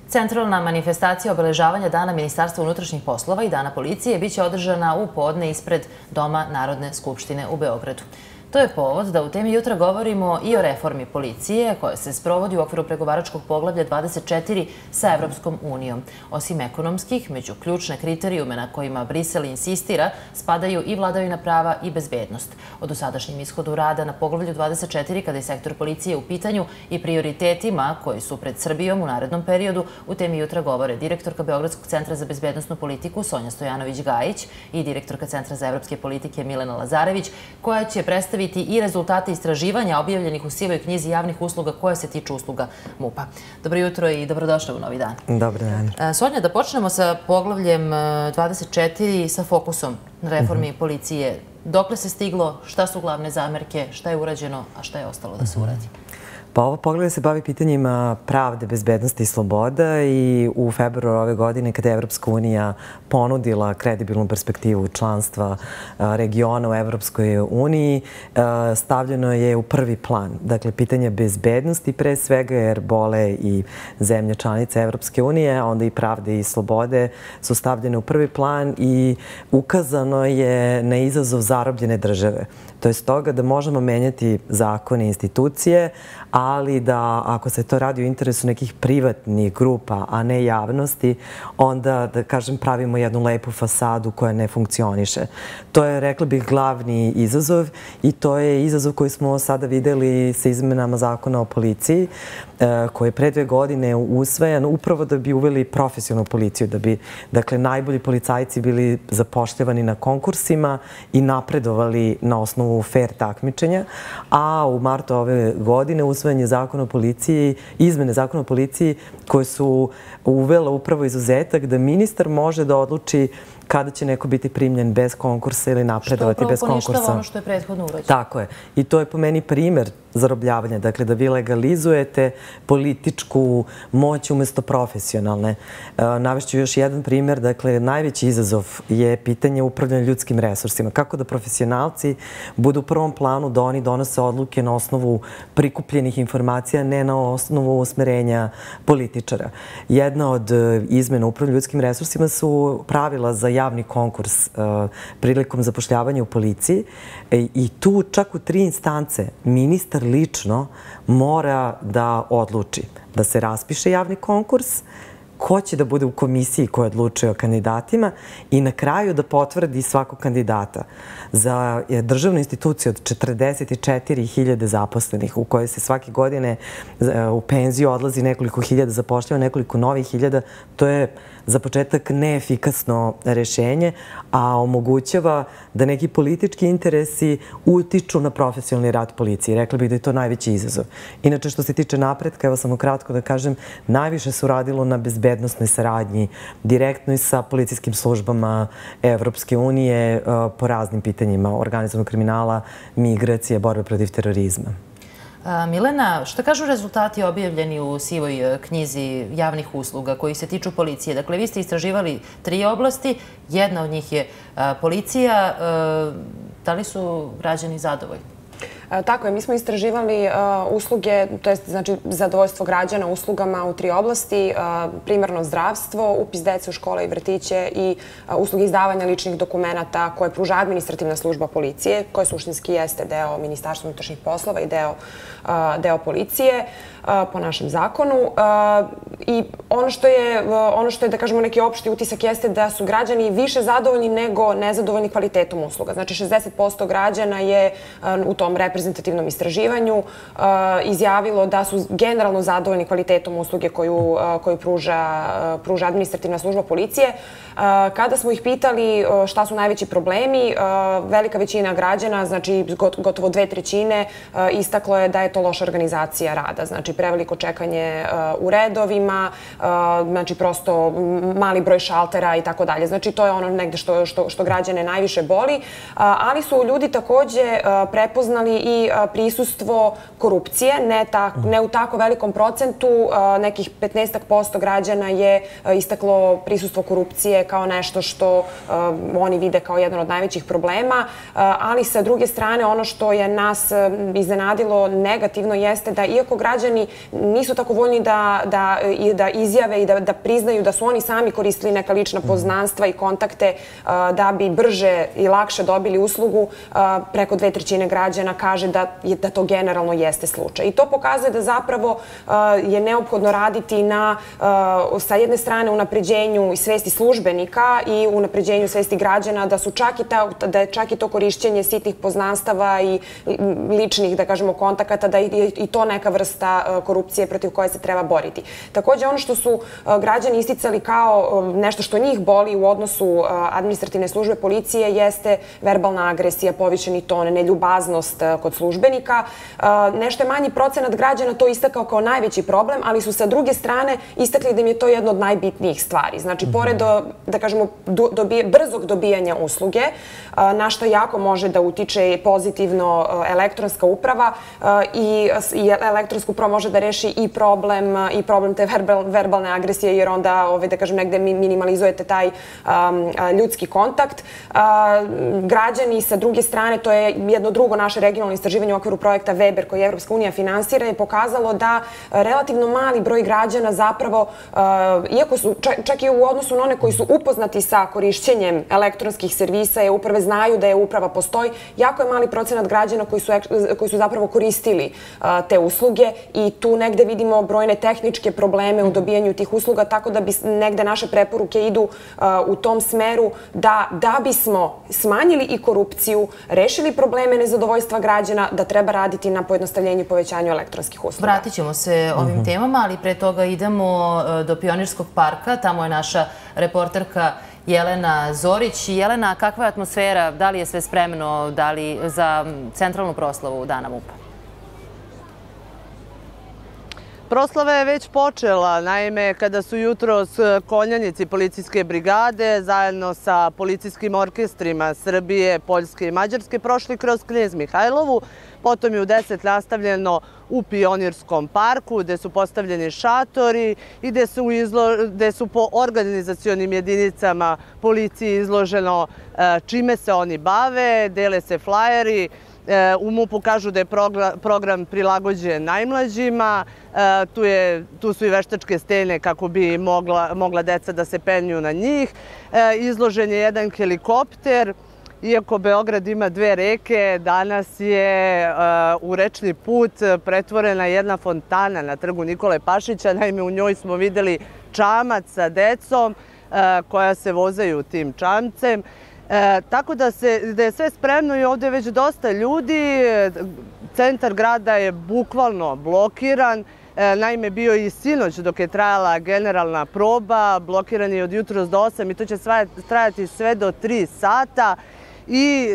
Centralna manifestacija obeležavanja Dana Ministarstva unutrašnjih poslova i Dana policije biće održana u podne ispred Doma Narodne skupštine u Beogradu. To je povod da u temi jutra govorimo i o reformi policije koja se sprovodi u okviru pregovaračkog poglavlja 24 sa Evropskom unijom. Osim ekonomskih, među ključne kriterijume na kojima Brisel insistira spadaju i vladavina prava i bezbednost. O dosadašnjem ishodu rada na poglavlju 24 kada je sektor policije u pitanju i prioritetima koji su pred Srbijom u narednom periodu u temi jutra govore direktorka Beogradskog centra za bezbednosnu politiku Sonja Stojanović-Gajić i direktorka Centra za evropske politike Milena Lazarević, koja će predstaviti i rezultate istraživanja objavljenih u sivoj knjizi javnih usluga koje se tiču usluga MUP-a. Dobro jutro i dobrodošli u novi dan. Dobar dan. Sonja, da počnemo sa poglavljem 24 sa fokusom na reformi policije. Dokle se stiglo, šta su glavne zamerke, šta je urađeno, a šta je ostalo da se uradi? Pa ovo poglavlje se bavi pitanjima pravde, bezbednosti i sloboda i u februaru ove godine kada je Evropska unija ponudila kredibilnu perspektivu članstva regiona u Evropskoj uniji, stavljeno je u prvi plan. Dakle, pitanje bezbednosti pre svega jer bole i zemlje članice Evropske unije, a onda i pravde i slobode su stavljene u prvi plan i ukazano je na izazov zarobljene države. To je stoga da možemo menjati zakone i institucije, ali da ako se to radi u interesu nekih privatnih grupa, a ne javnosti, onda, da kažem, pravimo jednu lepu fasadu koja ne funkcioniše. To je, rekla bih, glavni izazov i to je izazov koji smo sada videli sa izmenama zakona o policiji, koji je pre 2 godine usvajan upravo da bi uveli profesionalnu policiju, da bi, dakle, najbolji policajci bili zapošljavani na konkursima i napredovali na osnovu fair takmičenja, a u martu ove godine usvojen je zakon o policiji, izmene zakona o policiji koje su uvela upravo izuzetak da ministar može da odluči kada će neko biti primljen bez konkursa ili napredovati bez konkursa. Što upravo poništava ono što je prethodno urađeno. Tako je. I to je po meni primer zarobljavanja. Dakle, da vi legalizujete političku moć umjesto profesionalne. Navešću još jedan primer. Dakle, najveći izazov je pitanje upravljanja ljudskim resursima. Kako da profesionalci budu u prvom planu da oni donose odluke na osnovu prikupljenih informacija, ne na osnovu usmerenja političara. Jedna od izmena upravljanja ljudskim resursima su pravila za javni konkurs prilikom zapošljavanja u policiji i tu čak u 3 instance ministar lično mora da odluči da se raspiše javni konkurs, ko će da bude u komisiji koja odlučuje o kandidatima i na kraju da potvrdi svakog kandidata. Za državnu instituciju od 44.000 zaposlenih u kojoj se svake godine u penziju odlazi nekoliko hiljada, zapošljava nekoliko novih hiljada, to je za početak neefikasno rešenje, a omogućava da neki politički interesi utiču na profesionalni rad policije. Rekla bih da je to najveći izazov. Inače, što se tiče napretka, evo samo kratko da kažem, najviše se uradilo na bezbednosnoj saradnji, direktno i sa policijskim službama Evropske unije po raznim pitanjima organizovanog kriminala, migracije, borbe protiv terorizma. Milena, šta kažu rezultati objavljeni u sivoj knjizi javnih usluga koji se tiču policije? Dakle, vi ste istraživali 3 oblasti, jedna od njih je policija. Da li su građani zadovoljni? Tako je, mi smo istraživali usluge, to je znači zadovoljstvo građana uslugama u 3 oblasti, primarno zdravstvo, upis dece u škole i vrtiće i usluge izdavanja ličnih dokumenata koje pruža administrativna služba policije, koje suštinski jeste deo Ministarstva unutrašnjih poslova i deo policije po našem zakonu. I ono što je, da kažemo, neki opšti utisak jeste da su građani više zadovoljni nego nezadovoljni kvalitetom usluga. Znači, 60% građana je u tom reprezentativnom istraživanju izjavilo da su generalno zadovoljni kvalitetom usluge koju pruža administrativna služba policije. Kada smo ih pitali šta su najveći problemi, velika većina građana, znači gotovo 2/3, istaklo je da je to loša organizacija rada. Znači, preveliko čekanje u redovima, znači prosto mali broj šaltera i tako dalje. Znači, to je ono negde što građane najviše boli, ali su ljudi takođe prepoznali i prisustvo korupcije, ne u tako velikom procentu, nekih 15% građana je istaklo prisustvo korupcije kao nešto što oni vide kao jedan od najvećih problema, ali sa druge strane ono što je nas iznenadilo negativno jeste da iako građani nisu tako voljni da izjave i da priznaju da su oni sami koristili neka lična poznanstva i kontakte da bi brže i lakše dobili uslugu, preko 2/3 građana kaže da to generalno jeste slučaj. I to pokazuje da zapravo je neophodno raditi na, sa jedne strane, unapređenju i svesti službenika i unapređenju svesti građana da je čak i to korišćenje sitnih poznanstava i ličnih, da kažemo, kontakata, da je i to neka vrsta korupcije protiv koje se treba boriti. Takođe, ono što su građani isticali kao nešto što njih boli u odnosu administrativne službe policije jeste verbalna agresija, povišeni ton, neljubaznost kod službenika. Nešto je manji procenat građana to istakao kao najveći problem, ali su sa druge strane istakli da im je to jedna od najbitnijih stvari. Znači, pored, da kažemo, brzog dobijanja usluge, na što jako može da utiče pozitivno elektronska uprava i elektronsku uprava može da reši i problem te verbalne agresije, jer onda, da kažem, negde minimalizujete taj ljudski kontakt. Građani sa druge strane, to je jedno drugo naše regionalno istraživanje u okviru projekta Weber koji Evropska unija finansira, je pokazalo da relativno mali broj građana zapravo, iako su, čak i u odnosu na one koji su upoznati sa korišćenjem elektronskih servisa i uprave, znaju da je uprava postoji, jako je mali procenat građana koji su zapravo koristili te usluge i tu negde vidimo brojne tehničke probleme u dobijanju tih usluga, tako da bi negde naše preporuke idu u tom smeru da bismo smanjili i korupciju, rešili probleme nezadovoljstva građana, da treba raditi na pojednostavljenju i povećanju elektronskih usluga. Vratit ćemo se ovim temama, ali pre toga idemo do Pionirskog parka. Tamo je naša reporterka Jelena Zorić. Jelena, kakva je atmosfera? Da li je sve spremno za centralnu proslavu Dana MUP-a? Proslava je već počela, naime, kada su jutros konjanici policijske brigade zajedno sa policijskim orkestrima Srbije, Poljske i Mađarske prošli kroz Knez Mihajlovu, potom je u 10 nastavljeno u Pionirskom parku, gde su postavljeni šatori i gde su po organizacionim jedinicama policiji izloženo čime se oni bave, dele se flajeri. U MUP-u kažu da je program prilagođen najmlađima, tu su i veštačke stene kako bi mogla deca da se penju na njih. Izložen je jedan helikopter. Iako Beograd ima 2 reke, danas je u rečni put pretvorena jedna fontana na trgu Nikole Pašića. Naime, u njoj smo videli čamac sa decom koja se vozaju tim čamcem. Tako da je sve spremno i ovdje je već dosta ljudi. Centar grada je bukvalno blokiran. Naime, bio i sinoć dok je trajala generalna proba. Blokiran je od jutros do 8 i to će trajati sve do 3 sata. I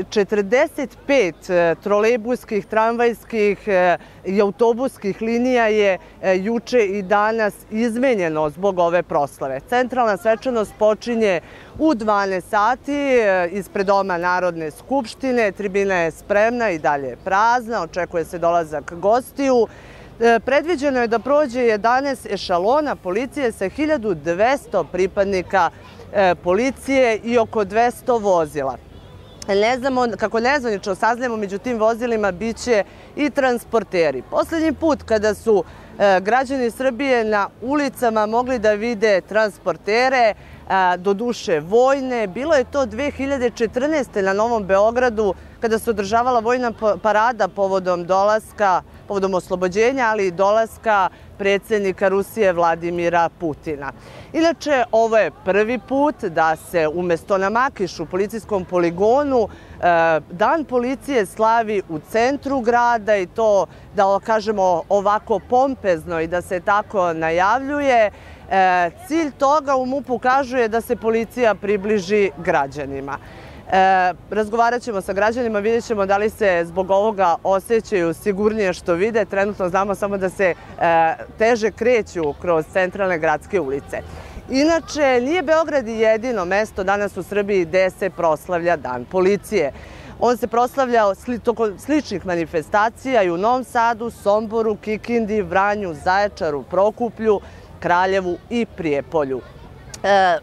45 trolejbuskih, tramvajskih i autobuskih linija je juče i danas izmenjeno zbog ove proslave. Centralna svečanost počinje u 12 sati ispred Doma Narodne skupštine. Tribina je spremna i dalje je prazna, očekuje se dolazak gostiju. Predviđeno je da prođe 11 ešalona policije sa 1200 pripadnika policije i oko 200 vozila. Ne znamo, kako nezvanično saznajemo, među tim vozilima biće i transporteri. Poslednji put kada su građani Srbije na ulicama mogli da vide transportere, do duše vojne, bilo je to 2014. na Novom Beogradu kada se održavala vojna parada povodom oslobođenja, ali i dolaska predsjednika Rusije Vladimira Putina. Inače, ovo je prvi put da se umjesto na Makišu, policijskom poligonu, Dan policije slavi u centru grada i to, da kažemo, ovako pompezno i da se tako najavljuje. Cilj toga u MUP-u kažu je da se policija približi građanima. Razgovarat ćemo sa građanima, vidjet ćemo da li se zbog ovoga osjećaju sigurnije što vide. Trenutno znamo samo da se teže kreću kroz centralne gradske ulice. Inače, nije Beograd jedino mesto danas u Srbiji gde se proslavlja Dan policije. On se proslavlja tokom sličnih manifestacija i u Novom Sadu, Somboru, Kikindi, Vranju, Zaječaru, Prokuplju, Kraljevu i Prijepolju.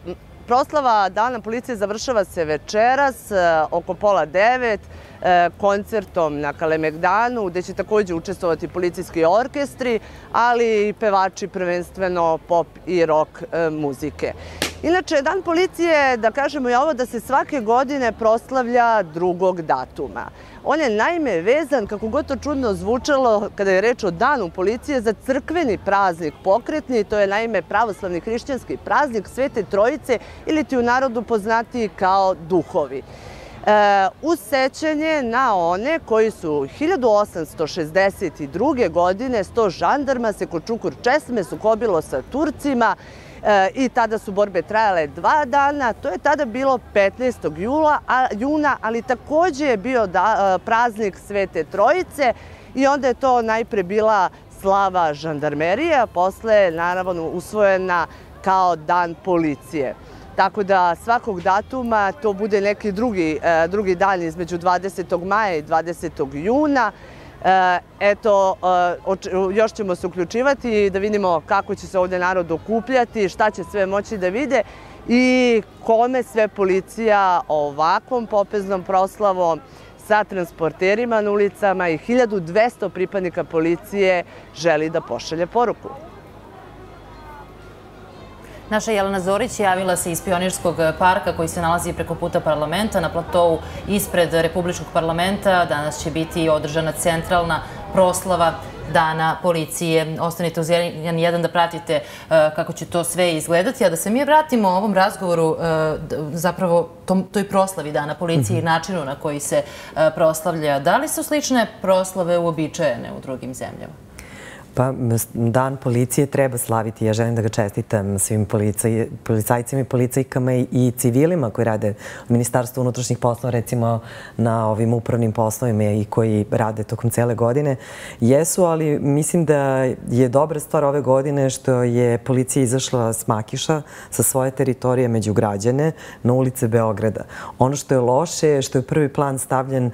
Proslava Dana policije završava se večeras oko 8:30 koncertom na Kalemegdanu, gde će takođe učestvovati policijski orkestri, ali i pevači prvenstveno pop i rock muzike. Inače, Dan policije, da kažemo je ovo, da se svake godine proslavlja 2. datuma. On je naime vezan, kako god to čudno zvučalo, kada je reč o Danu policije, za crkveni praznik pokretni. To je naime pravoslavni hrišćanski praznik Svete Trojice, ili ti u narodu poznatiji kao duhovi. Uz sećanje na one koji su 1862. godine 100 žandarma se kod Čukur Česme sukobilo sa Turcima i tada su borbe trajale 2 dana. To je tada bilo 15. juna, ali takođe je bio praznik Svete Trojice i onda je to najpre bila slava žandarmerije, a posle naravno usvojena kao Dan policije. Tako da svakog datuma to bude neki drugi dan između 20. maja i 20. juna. Eto, još ćemo se uključivati da vidimo kako će se ovde narod okupljati, šta će sve moći da vide i kome sve policija ovakvom popeznom proslavom sa transporterima na ulicama i 1200 pripadnika policije želi da pošalje poruku. Naša Jelena Zorić javila se iz Pionirskog parka koji se nalazi preko puta parlamenta na platovu ispred Republičkog parlamenta. Danas će biti održana centralna proslava Dana policije. Ostanite uz N1 da pratite kako će to sve izgledati. A da se mi vratimo ovom razgovoru, zapravo toj proslavi Dana policije i načinu na koji se proslavlja. Da li su slične proslave uobičajene u drugim zemljama? Pa, Dan policije treba slaviti. Ja želim da ga čestitam svim policajcima i policajkama i civilima koji rade u Ministarstvu unutrašnjih poslova, recimo na ovim upravnim poslovima i koji rade tokom cele godine. Jesu, ali mislim da je dobra stvar ove godine što je policija izašla s Makiša, sa svoje teritorije među građane, na ulice Beograda. Ono što je loše je što je u prvi plan stavljen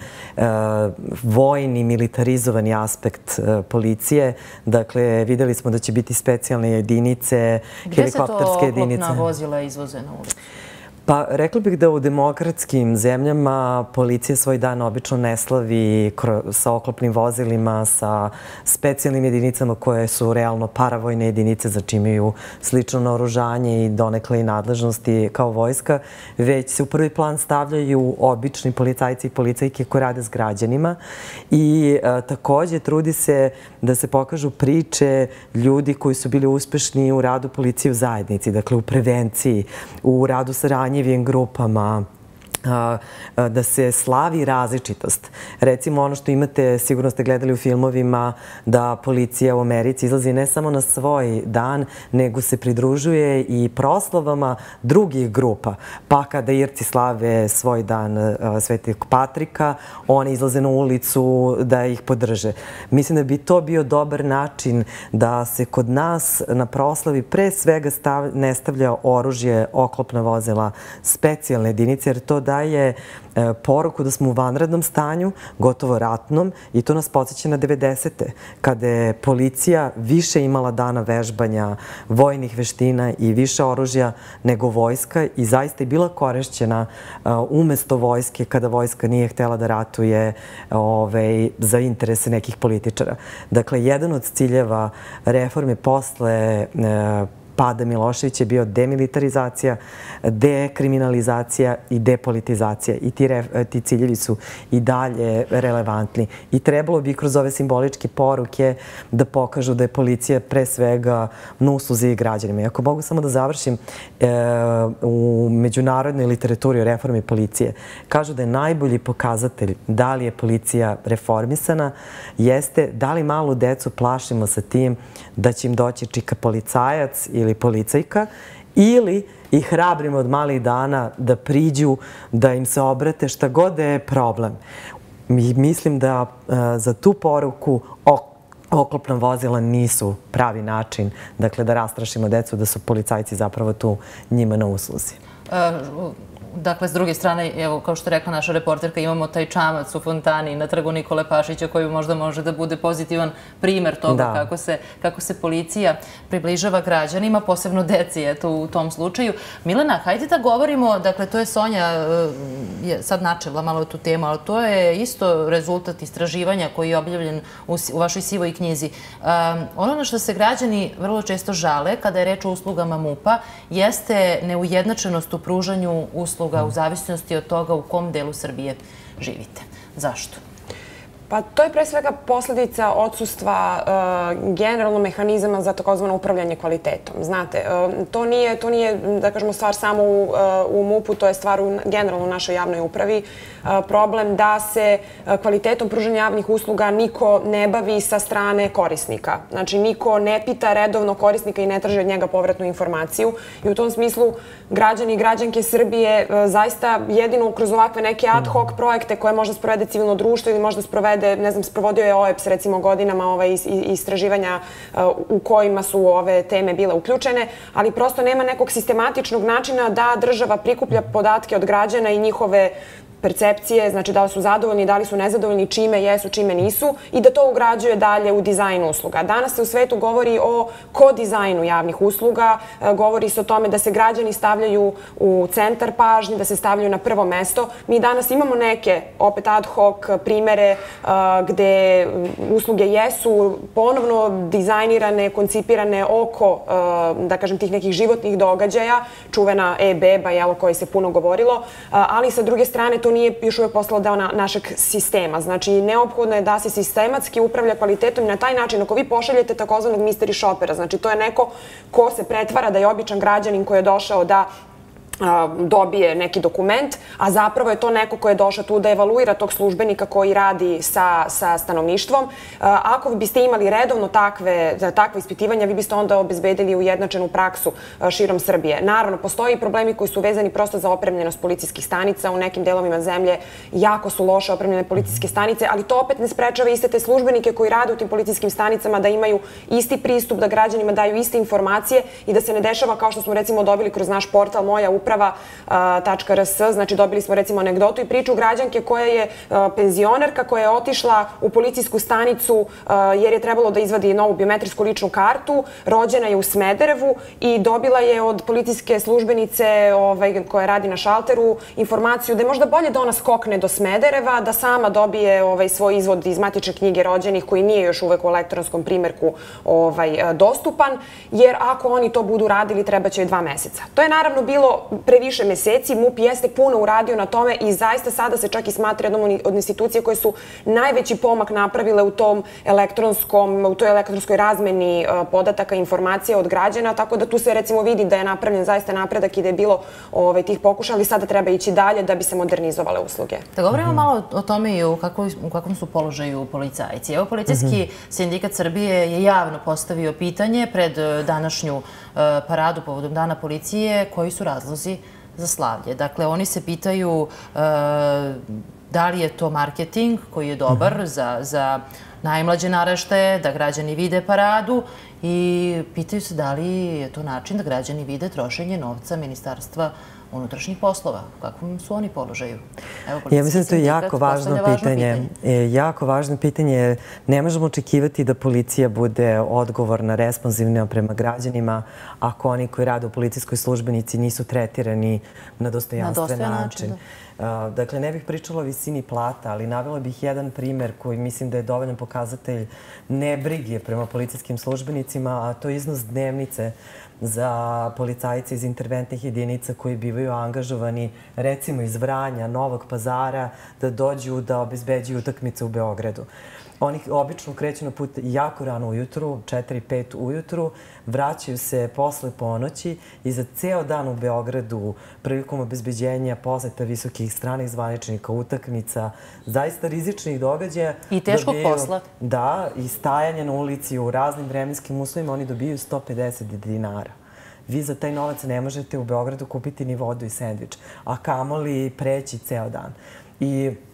vojni, militarizovani aspekt policije. Dakle, videli smo da će biti specijalne jedinice, helikopterske jedinice. Gde se to oklopna vozila izvoze na ulicu? Pa, rekla bih da u demokratskim zemljama policija svoj dan obično ne slavi sa oklopnim vozilima, sa specijalnim jedinicama koje su realno paravojne jedinice, za čim imaju slično naoružanje i donekle i nadležnosti kao vojska, već se u prvi plan stavljaju obični policajci i policajke koji rade s građanima i takođe trudi se da se pokažu priče ljudi koji su bili uspešni u radu policije u zajednici, dakle u prevenciji, u radu sa ranjivim grupama, da se slavi različitost. Recimo ono što imate, sigurno ste gledali u filmovima, da policija u Americi izlazi ne samo na svoj dan, nego se pridružuje i proslavama drugih grupa. Pa kada Irci slave svoj dan Svetog Patrika, oni izlaze na ulicu da ih podrže. Mislim da bi to bio dobar način da se kod nas na proslavi pre svega ne stavlja oružje, oklopna vozila, specijalne jedinice, jer to daje poruku da smo u vanrednom stanju, gotovo ratnom, i to nas podsjeća na 90. kada je policija više imala dana vežbanja, vojnih veština i više oružja nego vojska i zaista je bila korišćena umesto vojske kada vojska nije htela da ratuje za interese nekih političara. Dakle, jedan od ciljeva reforme posle pada Miloševića je bio demilitarizacija, dekriminalizacija i depolitizacija. I ti ciljevi su i dalje relevantni. I trebalo bi kroz ove simboličke poruke da pokažu da je policija pre svega na usluzi građanima. I ako mogu samo da završim, u međunarodnoj literaturi o reformi policije kažu da je najbolji pokazatelj da li je policija reformisana jeste da li malu decu plašimo sa tim da će im doći čika policajac ili policajka, ili ih hrabrimo od malih dana da priđu, da im se obrate šta god da je problem. Mislim da za tu poruku oklopna vozila nisu pravi način, dakle da rastrašimo decu da su policajci zapravo tu njima na usluzi. Dakle, s druge strane, evo, kao što je rekla naša reporterka, imamo taj čamac u fontani na trgu Nikole Pašića koji možda može da bude pozitivan primer toga kako se policija približava građanima, posebno deci, eto, u tom slučaju. Milena, hajde da govorimo, dakle, to je Sonja je sad načela malo tu temu, ali to je isto rezultat istraživanja koji je objavljen u vašoj sivoj knjizi. Ono na što se građani vrlo često žale kada je reč o uslugama MUP-a jeste neujednačenost u pružanju usluga u zavisnosti od toga u kom delu Srbije živite. Zašto? Pa to je pre svega posledica odsustva generalno mehanizama za takozvano upravljanje kvalitetom. Znate, to nije, da kažemo, stvar samo u MUP-u, to je stvar generalno u našoj javnoj upravi. Problem da se kvalitetom pružanja javnih usluga niko ne bavi sa strane korisnika. Znači, niko ne pita redovno korisnika i ne traži od njega povratnu informaciju. I u tom smislu građani i građanke Srbije zaista jedino kroz ovakve neke ad hoc projekte koje možda sprovede civilno društvo ili možda sprovede, ne znam, sprovodio je OEBS recimo godinama istraživanja u kojima su ove teme bile uključene, ali prosto nema nekog sistematičnog načina da država prikuplja podatke od građana i njihove percepcije, znači da li su zadovoljni, da li su nezadovoljni, čime jesu, čime nisu i da to ugrađuje dalje u dizajn usluga. Danas se u svetu govori o kodizajnu javnih usluga, govori se o tome da se građani stavljaju u centar pažnje, da se stavljaju na prvo mesto. Mi danas imamo neke, opet ad hoc, primere gde usluge jesu ponovno dizajnirane, koncipirane oko, da kažem, tih nekih životnih događaja, čuvena e-beba, o kojoj se puno govorilo, ali sa druge strane to nije još uvijek postalo deo našeg sistema. Znači, neophodno je da se sistematski upravlja kvalitetom i na taj način, ako vi pošaljete takozvanog mystery shoppera, znači to je neko ko se pretvara da je običan građanin koji je došao da dobije neki dokument, a zapravo je to neko ko je došao tu da evaluira tog službenika koji radi sa stanovništvom. Ako biste imali redovno takve ispitivanja, vi biste onda obezbedili ujednačenu praksu širom Srbije. Naravno, postoji i problemi koji su vezani prosto za opremljenost policijskih stanica. U nekim delovima zemlje jako su loše opremljene policijske stanice, ali to opet ne sprečava iste te službenike koji rade u tim policijskim stanicama da imaju isti pristup, da građanima daju iste informacije i da se ne dešava kao što smo recimo dobili kroz naš portal Moja uprava.rs, znači dobili smo recimo anegdotu i priču građanke koja je penzionerka koja je otišla u policijsku stanicu jer je trebalo da izvadi novu biometrijsku ličnu kartu, rođena je u Smederevu i dobila je od policijske službenice koja radi na šalteru informaciju da je možda bolje da ona skokne do Smedereva, da sama dobije svoj izvod iz matične knjige rođenih koji nije još uvek u elektronskom primerku dostupan, jer ako oni to budu radili trebaće joj 2 meseca. To je naravno bilo previše meseci, MUP jeste puno uradio na tome i zaista sada se čak i smatra jednom od institucije koje su najveći pomak napravile u toj elektronskoj razmeni podataka i informacija od građana, tako da tu se recimo vidi da je napravljen zaista napredak i da je bilo tih pokušaja, ali sada treba ići dalje da bi se modernizovale usluge. Da govorimo malo o tome i u kakvom su položaju policajci. Evo, Policijski sindikat Srbije je javno postavio pitanje pred današnju paradu povodom Dana policije, koji su razlozi za slavlje. Dakle, oni se pitaju da li je to marketing koji je dobar za najmlađe naraštaje, da građani vide paradu i pitaju se da li je to način da građani vide trošenje novca Ministarstva unutrašnjih poslova. U kakvom su oni položaju? Ja mislim da to je jako važno pitanje. Jako važno pitanje. Ne možemo očekivati da policija bude odgovorna, responsivna prema građanima ako oni koji rade u policijskoj službenici nisu tretirani na dostojanstven način. Dakle, ne bih pričala o visini plata, ali navela bih jedan primer koji mislim da je dovoljan pokazatelj nebrige prema policijskim službenicima, a to je iznos dnevnice za policajce iz interventnih jedinica koji bivaju angažovani recimo iz Vranja, Novog Pazara, da dođu da obezbeđuju utakmice u Beogradu. Oni obično kreću na put jako rano ujutru, 4-5 ujutru, vraćaju se posle ponoći i za ceo dan u Beogradu prilikom obezbeđenja poseta visokih stranih zvaničnika, utakmica, zaista rizičnih događaja. I teškog posla. Da, i stajanje na ulici u raznim vremenskim uslovima, oni dobiju 150 dinara. Vi za taj novac ne možete u Beogradu kupiti ni vodu i sendvič, a kamoli preći ceo dan. I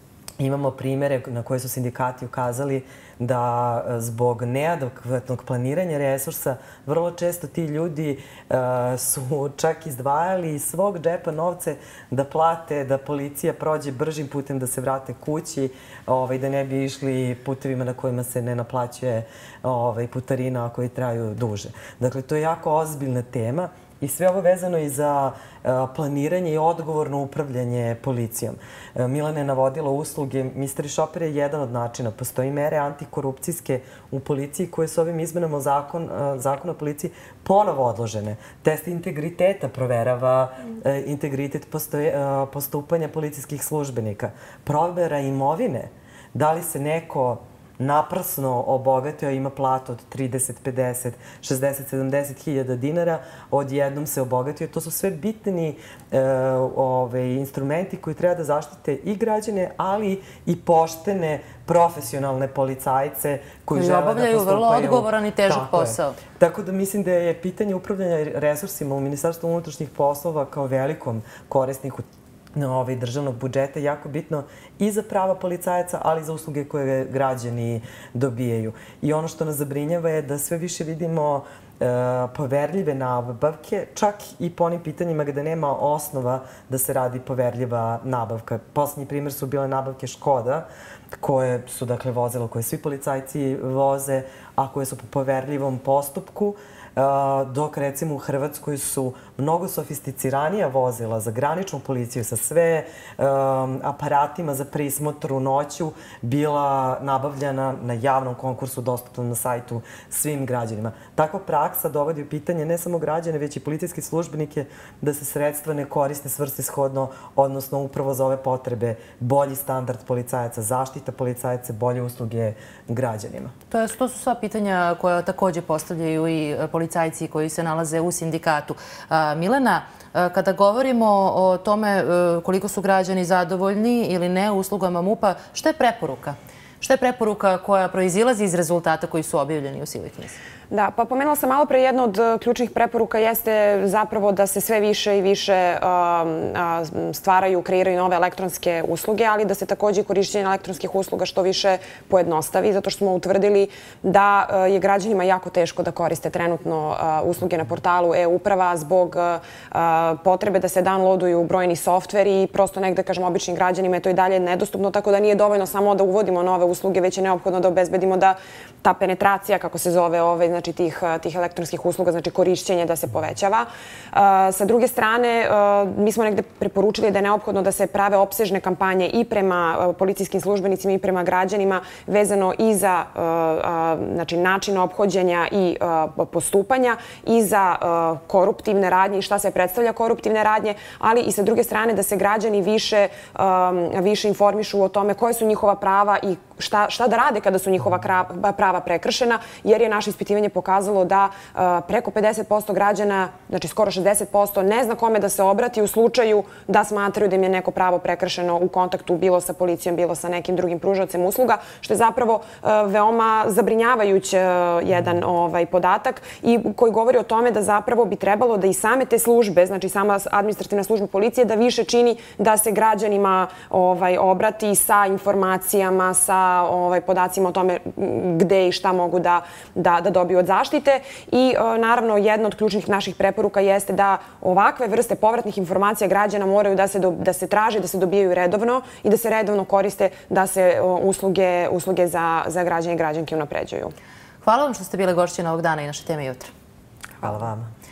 Imamo primere na koje su sindikati ukazali da zbog neadekvatnog planiranja resursa vrlo često ti ljudi su čak izdvajali iz svog džepa novce da plate da policija prođe bržim putem da se vrate kući, da ne bi išli putevima na kojima se ne naplaćuje putarina, a koji traju duže. Dakle, to je jako ozbiljna tema. I sve ovo vezano i za planiranje i odgovorno upravljanje policijom. Milana je navodila usluge. Mystery Shopper je jedan od načina. Postoji mere antikorupcijske u policiji koje su ovim izmenama zakona o policiji ponovo odložene. Test integriteta proverava integritet postupanja policijskih službenika. Provera imovine. Da li se neko naprsno obogatio, ima platu od 30, 50, 60, 70 hiljada dinara, odjednom se obogatio. To su sve bitni instrumenti koji treba da zaštite i građane, ali i poštene, profesionalne policajce koji žele da postupaju. Obavljaju vrlo odgovoran i težak posao. Tako da mislim da je pitanje upravljanja resursima u Ministarstvu unutrašnjih poslova kao velikom korisniku državnog budžeta jako bitno i za prava policajaca, ali i za usluge koje građani dobijaju. I ono što nas zabrinjava je da sve više vidimo poverljive nabavke, čak i po onim pitanjima gde nema osnova da se radi poverljiva nabavka. Poslednji primjer su bile nabavke Škoda, koje su, dakle, vozila koje svi policajci voze, a koje su po poverljivom postupku, dok recimo u Hrvatskoj su mnogo sofisticiranija vozila za graničnu policiju sa sve aparatima za prismotru noću bila nabavljena na javnom konkursu dostupnom na sajtu svim građanima. Takva praksa dovodi u pitanje ne samo građane, već i policijske službenike da se sredstva ne koriste svrsishodno, odnosno upravo za ove potrebe bolji standard policajaca, zaštita policajaca, bolje usluge građanima. To su sva pitanja koja takođe postavljaju i policajci koji se nalaze u sindikatu. Milena, kada govorimo o tome koliko su građani zadovoljni ili ne uslugama MUP-a, šta je preporuka? Šta je preporuka koja proizilazi iz rezultata koji su objavljeni u Sivoj knjizi? Da, pa pomenula sam malo pre, jedna od ključnih preporuka jeste zapravo da se sve više i više stvaraju, kreiraju nove elektronske usluge, ali da se takođe korišćenje elektronskih usluga što više pojednostavi, zato što smo utvrdili da je građanima jako teško da koriste trenutno usluge na portalu e-uprava zbog potrebe da se downloaduju brojni softveri i prosto negde, kažem, običnim građanima je to i dalje nedostupno, tako da nije dovoljno samo da uvodimo nove usluge, već je neophodno da obezbedimo da ta penetracija, kako se zove, znači tih elektronskih usluga, znači korišćenje da se povećava. Sa druge strane, mi smo negde preporučili da je neophodno da se prave opsežne kampanje i prema policijskim službenicima i prema građanima vezano i za način ophođenja i postupanja i za koruptivne radnje i šta se predstavlja koruptivne radnje, ali i sa druge strane da se građani više informišu o tome koje su njihova prava i šta da rade kada su njihova prava prekršena, jer je naše ispitivanje pokazalo da preko 50% građana, znači skoro 60%, ne zna kome da se obrati u slučaju da smatraju da im je neko pravo prekršeno u kontaktu bilo sa policijom, bilo sa nekim drugim pružaocem usluga, što je zapravo veoma zabrinjavajuć jedan podatak i koji govori o tome da zapravo bi trebalo da i same te službe, znači sama administrativna služba policije, da više čini da se građanima obrati sa informacijama, sa podacima o tome gde i šta mogu da dobiju od zaštite. I naravno jedna od ključnih naših preporuka jeste da ovakve vrste povratnih informacija građana moraju da se traže, da se dobijaju redovno i da se redovno koriste da se usluge za građane i građanke unapređuju. Hvala vam što ste bile gošće na ovog dana i naše teme jutra. Hvala vama.